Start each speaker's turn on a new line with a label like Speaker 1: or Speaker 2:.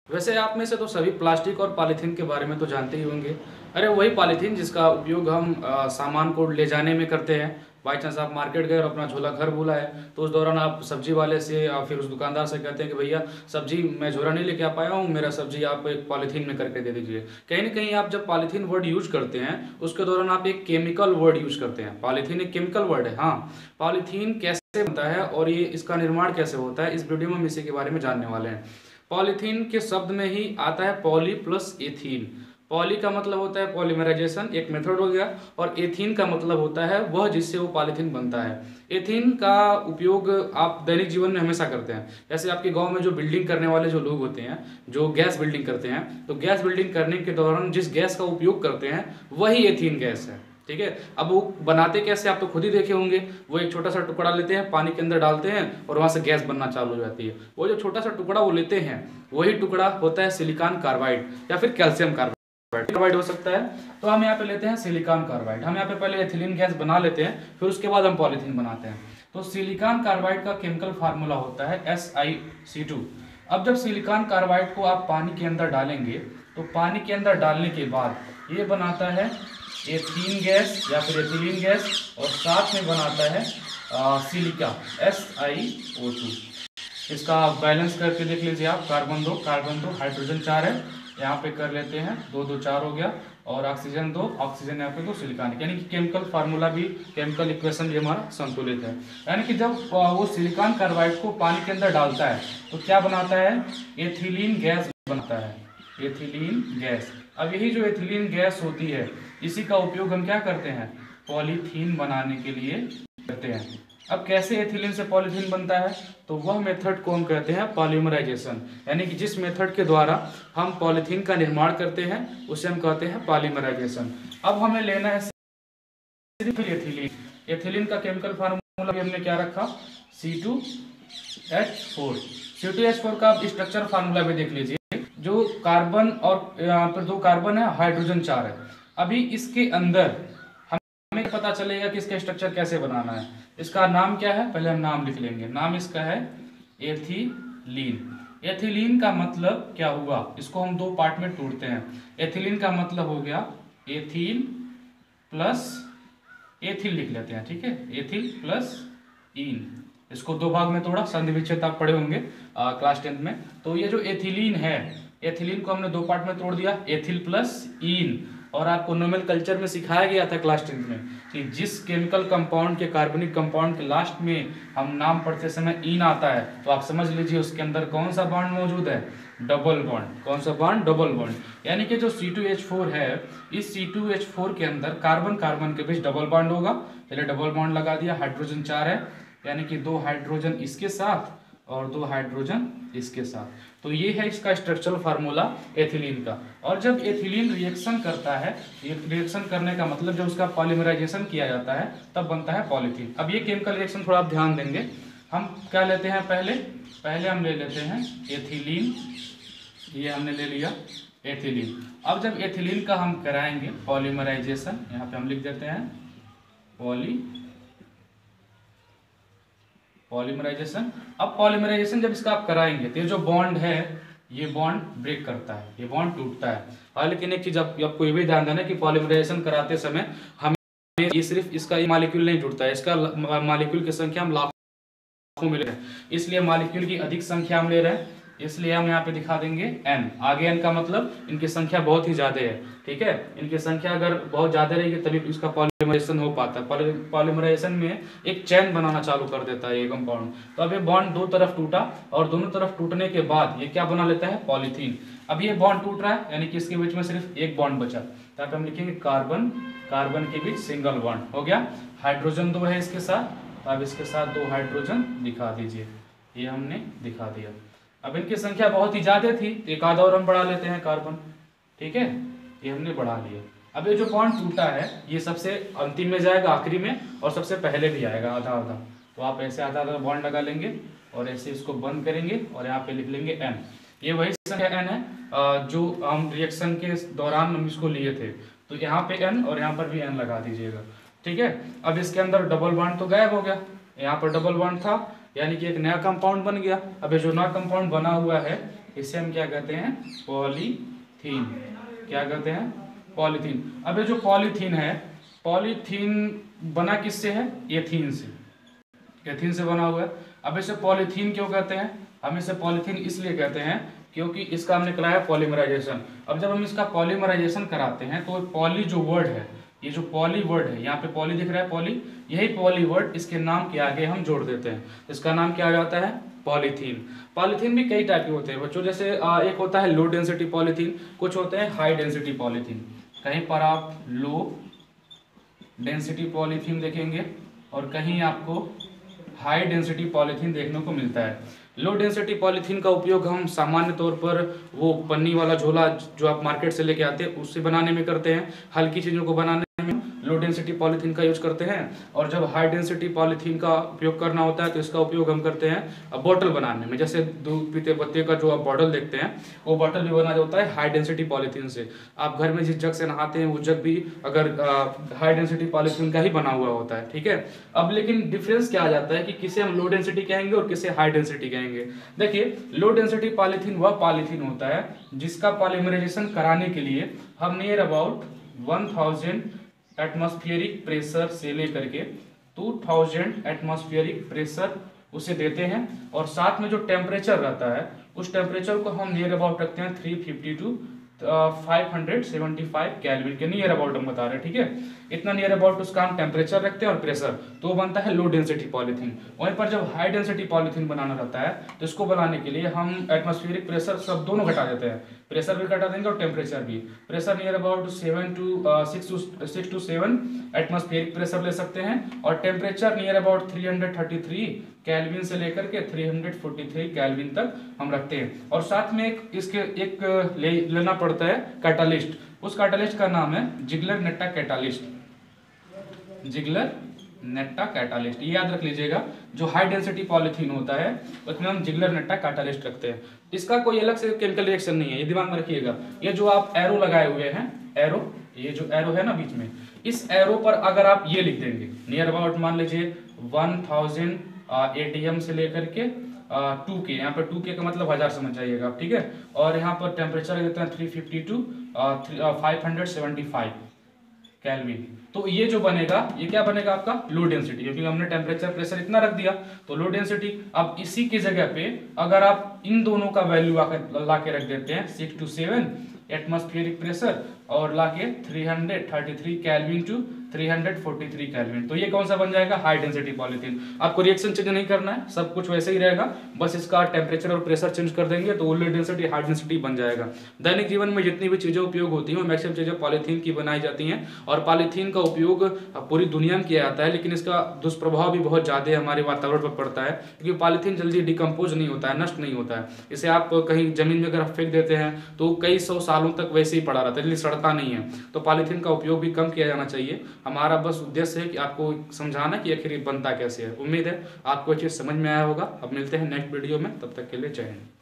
Speaker 1: वैसे आप में से तो सभी प्लास्टिक और पॉलीथीन के बारे में तो जानते ही होंगे। अरे वही पॉलीथीन जिसका उपयोग हम सामान को ले जाने में करते हैं। बाई चांस आप मार्केट गए और अपना झोला घर भूला है, तो उस दौरान आप सब्जी वाले से या फिर उस दुकानदार से कहते हैं कि भैया सब्जी मैं झोला नहीं लेके आ पाया हूँ, मेरा सब्जी आप एक पॉलीथीन में करके दे दीजिए। कहीं ना कहीं आप जब पॉलीथीन वर्ड यूज करते हैं उसके दौरान आप एक केमिकल वर्ड यूज करते हैं। पॉलीथीन एक केमिकल वर्ड है। हाँ, पॉलीथीन कैसे बनता है और ये इसका निर्माण कैसे होता है, इस वीडियो में हम इसी के बारे में जानने वाले हैं। पॉलीथीन के शब्द में ही आता है पॉली प्लस एथीन। पॉली का मतलब होता है पॉलीमराइजेशन, एक मेथड हो गया, और एथीन का मतलब होता है वह जिससे वो पॉलीथीन बनता है। एथीन का उपयोग आप दैनिक जीवन में हमेशा करते हैं। जैसे आपके गांव में जो बिल्डिंग करने वाले जो लोग होते हैं, जो गैस बिल्डिंग करते हैं, तो गैस बिल्डिंग करने के दौरान जिस गैस का उपयोग करते हैं वही एथीन गैस है। ठीक है, अब वो बनाते कैसे आप तो खुद ही देखे होंगे। वो एक छोटा सा टुकड़ा लेते हैं, पानी के अंदर डालते हैं और वहां से गैस बनना चालू हो जाती है। वो जो छोटा सा टुकड़ा वो लेते हैं, वही टुकड़ा होता है सिलिकॉन कार्बाइड या फिर कैल्शियम कार्बाइड हो सकता है। तो हम यहाँ पे लेते हैं सिलिकॉन कार्बाइड। हम यहाँ पे पहले एथिलीन गैस बना लेते हैं, फिर उसके बाद हम पॉलीथीन बनाते हैं। तो सिलिकॉन कार्बाइड का केमिकल फार्मूला होता है SiC2। अब जब सिलिकॉन कार्बाइड को आप पानी के अंदर डालेंगे, तो पानी के अंदर डालने के बाद ये बनाता है एथीन गैस या फिर एथिलीन गैस, और साथ में बनाता है सिलिका SiO2। इसका बैलेंस करके देख लीजिए आप, कार्बन दो हाइड्रोजन 4 है, यहाँ पे कर लेते हैं 2 2 4 हो गया, और ऑक्सीजन 2 ऑक्सीजन यहाँ पे 2 सिलिकॉन, यानी कि केमिकल फार्मूला भी, केमिकल इक्वेशन भी हमारा संतुलित है। यानी कि जब वो सिलिकॉन कार्बाइड को पानी के अंदर डालता है तो क्या बनाता है, एथिलीन गैस बनता है, एथिलीन गैस। अब यही जो एथिलीन गैस होती है, इसी का उपयोग हम क्या करते हैं, पॉलीथीन बनाने के लिए करते हैं। अब कैसे एथिलीन से पॉलीथीन बनता है, तो वह मेथड को हम कहते हैं पॉलीमराइजेशन। यानी कि जिस मेथड के द्वारा हम पॉलीथीन का निर्माण करते हैं उसे हम कहते हैं पॉलीमराइजेशन। अब हमें लेना है सिर्फ एथिलीन। एथिलीन का केमिकल फार्मूला भी हमने क्या रखा, C2H4। C2H4 का आप स्ट्रक्चर फार्मूला भी देख लीजिए। जो कार्बन और यहाँ पर 2 कार्बन है, हाइड्रोजन 4 है। अभी इसके अंदर हमें पता चलेगा कि इसका स्ट्रक्चर कैसे बनाना है। इसका नाम क्या है, पहले हम नाम लिख लेंगे। नाम इसका है एथिलीन। एथिलीन का मतलब क्या हुआ, इसको हम 2 पार्ट में तोड़ते हैं। एथिलीन का मतलब हो गया एथिल प्लस एथिल लिख लेते हैं, ठीक है, एथिल प्लस इन। इसको 2 भाग में तोड़ा, संधि विच्छेद आप पढ़े होंगे क्लास 10 में। तो ये जो एथिलीन है, एथिलीन को हमने 2 पार्ट में तोड़ दिया, एथिल प्लस इन। और आपको नोमेनकल्चर में सिखाया गया था क्लास 10 में कि जिस केमिकल कंपाउंड के, कार्बनिक कंपाउंड के लास्ट में हम नाम पढ़ते समय इन आता है, तो आप समझ लीजिए उसके अंदर कौन सा बॉन्ड मौजूद है, डबल बॉन्ड। कौन सा बॉन्ड, डबल बॉन्ड। यानी कि जो C2H4 है, इस C2H4 के अंदर कार्बन कार्बन के बीच डबल बॉन्ड होगा। पहले डबल बॉन्ड लगा दिया, हाइड्रोजन 4 है, यानी कि 2 हाइड्रोजन इसके साथ और 2 हाइड्रोजन इसके साथ। तो ये है इसका स्ट्रक्चरल फार्मूला एथिलीन का। और जब एथिलीन रिएक्शन करता है, रिएक्शन करने का मतलब जब उसका पॉलीमराइजेशन किया जाता है तब बनता है पॉलीथीन। अब ये केमिकल रिएक्शन थोड़ा आप ध्यान देंगे। हम क्या लेते हैं, पहले हम ले लेते हैं एथिलीन। ये हमने ले लिया एथिलीन। अब जब एथिलीन का हम कराएंगे पॉलीमराइजेशन, यहाँ पे हम लिख देते हैं पॉलीमराइजेशन। अब पॉलीमराइजेशन जब इसका आप कराएंगे तो ये जो बॉन्ड है, ये बॉन्ड ब्रेक करता है, ये बॉन्ड टूटता है। और लेकिन एक चीज आपको ये भी ध्यान देना कि पॉलीमराइजेशन कराते समय हमें ये सिर्फ इसका ये मॉलिक्यूल नहीं टूटता है, इसका मॉलिक्यूल की संख्या हम लाखों में ले रहे हैं, इसलिए मॉलिक्यूल की अधिक संख्या हम ले रहे हैं, इसलिए हम यहाँ पे दिखा देंगे n। आगे n का मतलब इनकी संख्या बहुत ही ज्यादा है, ठीक है। इनकी संख्या अगर बहुत ज्यादा रहेगी तभी इसका पॉलीमराइजेशन हो पाता है। पॉलीमराइजेशन में एक चेन बनाना चालू कर देता है ये कंपाउंड। तो अब ये बॉन्ड 2 तरफ टूटा, और दोनों तरफ टूटने के बाद ये क्या बना लेता है, पॉलीथीन। अब ये बॉन्ड टूट रहा है, यानी कि इसके बीच में सिर्फ एक बॉन्ड बचा, तो यहाँ पे हम लिखेंगे कार्बन कार्बन के बीच सिंगल बॉन्ड हो गया। हाइड्रोजन 2 है इसके साथ, तो अब इसके साथ 2 हाइड्रोजन दिखा दीजिए, ये हमने दिखा दिया। अब इनकी संख्या बहुत ही ज्यादा थी, एक आधा और हम बढ़ा लेते हैं कार्बन, ठीक है, ये हमने बढ़ा लिया। अब ये जो बॉन्ड टूटा है ये सबसे अंतिम में जाएगा, आखिरी में, और सबसे पहले भी आएगा आधा आधा। तो आप ऐसे आधा आधा बॉन्ड लगा लेंगे और ऐसे इसको बंद करेंगे और यहाँ पे लिख लेंगे n। ये वही संख्या n है जो हम रिएक्शन के दौरान हम इसको लिए थे। तो यहाँ पे n और यहाँ पर भी n लगा दीजिएगा, ठीक है। अब इसके अंदर डबल बॉन्ड तो गायब हो गया, यहाँ पर डबल बॉन्ड था, यानी कि एक नया कंपाउंड बन गया। अब ये जो नया कंपाउंड बना हुआ है इसे हम क्या कहते हैं, पॉलीथीन। क्या कहते हैं, पॉलीथीन। अब ये जो पॉलीथीन है, पॉलीथीन बना किससे है, एथीन से, एथीन से बना हुआ है। अब इसे पॉलीथीन क्यों कहते हैं, हम इसे पॉलीथीन इसलिए कहते हैं क्योंकि इसका हमने कराया पॉलीमराइजेशन। अब जब हम इसका पॉलीमराइजेशन कराते हैं तो पॉली जो वर्ड है, ये जो पॉली वर्ड है, यहाँ पे पॉली दिख रहा है, पॉली, यही पॉली वर्ड इसके नाम के आगे हम जोड़ देते हैं, इसका नाम क्या आ जाता है, पॉलीथीन। पॉलीथीन भी कई टाइप के होते हैं बच्चों, जैसे एक होता है लो डेंसिटी पॉलीथीन, कुछ होते हैं हाई डेंसिटी पॉलीथीन। कहीं पर आप लो डेंसिटी पॉलीथीन देखेंगे और कहीं आपको हाई डेंसिटी पॉलीथीन देखने को मिलता है। लो डेंसिटी पॉलीथीन का उपयोग हम सामान्य तौर पर वो पन्नी वाला झोला जो आप मार्केट से लेके आते हैं उससे बनाने में करते हैं, हल्की चीज़ों को बनाने में लो डेंसिटी पॉलीथीन का यूज करते हैं। और जब हाई डेंसिटी पॉलीथीन का उपयोग करना होता है तो इसका उपयोग हम करते हैं बोतल बनाने में, जैसे दूध पीते बच्चे का जो आप बॉटल देखते हैं वो बॉटल भी बना होता है हाई डेंसिटी पॉलीथीन से। आप घर में जिस जग से नहाते हैं वो जग भी अगर हाई डेंसिटी पॉलीथीन का ही बना हुआ होता है, ठीक है। अब लेकिन डिफरेंस क्या आ जाता है कि किसे हम लो डेंसिटी कहेंगे और किसे हाई डेंसिटी कहेंगे। देखिए, लो डेंसिटी पॉलीथीन वह पॉलीथीन होता है जिसका पॉलीमराइजेशन कराने के लिए हम नियर अबाउट 1000 एटमॉस्फेरिक प्रेशर से लेकर के 2000 एटमॉस्फेरिक प्रेशर उसे देते हैं, और साथ में जो टेम्परेचर रहता है उस टेम्परेचर को हम नियर अबाउट रखते हैं 350 टू 575 कैलविन के नियर अबाउट हम बता रहे हैं, ठीक है। इतना नियर अबाउट उसका हम टेम्परेचर रखते हैं और प्रेशर, तो बनता है लो डेंसिटी पॉलीथीन। वहीं पर जब हाई डेंसिटी पॉलीथीन बनाना रहता है तो इसको बनाने के लिए हम एटमॉस्फेरिक प्रेशर सब दोनों घटा देते हैं, प्रेशर भी घटा देंगे और टेम्परेचर भी। Pressure near about 6 to 7 atmospheric pressure ले सकते हैं, और टेम्परेचर नियर अबाउट 333 कैलविन से लेकर के 343 कैलविन तक हम रखते हैं। और साथ में एक लेना पड़ता है कैटालिस्ट, उस कैटालिस्ट का नाम है Ziegler Natta catalyst. Ziegler Natta catalyst, ये याद रख लीजिएगा। जो हाई डेंसिटी पॉलीथीन होता है उसमें हम जिगलर नेट्टा कैटालिस्ट रखते हैं। इसका कोई अलग से केमिकल रिएक्शन नहीं है, ये दिमाग में रखिएगा। ये जो आप एरो लगाए हुए हैं, एरो, ये जो एरो है ना बीच में, इस एरो पर अगर आप ये लिख देंगे नियर अबाउट मान लीजिए 1000 ATM से लेकर के 2K, यहाँ पर 2K का मतलब 1000 समझ जाइएगा आप, ठीक है। और यहाँ पर टेम्परेचर देते हैं 350 टू 575 कैलविन। तो ये जो बनेगा, ये क्या बनेगा आपका लो डेंसिटी, क्योंकि हमने टेम्परेचर प्रेशर इतना रख दिया तो लो डेंसिटी। अब इसी की जगह पे अगर आप इन दोनों का वैल्यू ला के रख देते हैं 6 टू 7 एटमॉस्फेरिक प्रेशर और लाके 333 कैलविन टू 343 कैलविन, तो ये कौन सा बन जाएगा, हाई डेंसिटी पॉलीथीन। आपको रिएक्शन चेंज नहीं करना है, सब कुछ वैसे ही रहेगा, बस इसका टेम्परेचर और प्रेशर चेंज कर देंगे तो लो डेंसिटी हाई डेंसिटी बन जाएगा। दैनिक जीवन में जितनी भी चीजें उपयोग होती हैं मैक्सिमम चीजें पॉलीथीन की बनाई जाती हैं, और पॉलीथीन का उपयोग पूरी दुनिया में किया जाता है, लेकिन इसका दुष्प्रभाव भी बहुत ज्यादा हमारे वातावरण पर पड़ता है, क्योंकि पॉलीथीन जल्दी डिकम्पोज नहीं होता है, नष्ट नहीं होता है। इसे आप कहीं जमीन में अगर फेंक देते हैं तो कई 100 सालों तक वैसे ही पड़ा रहता है, जल्दी सड़ता नहीं है। तो पॉलीथीन का उपयोग भी कम किया जाना चाहिए। हमारा बस उद्देश्य है कि आपको समझाना कि आखिर ये बनता कैसे है। उम्मीद है आपको ये चीज़ समझ में आया होगा। अब मिलते हैं नेक्स्ट वीडियो में, तब तक के लिए जय हिंद।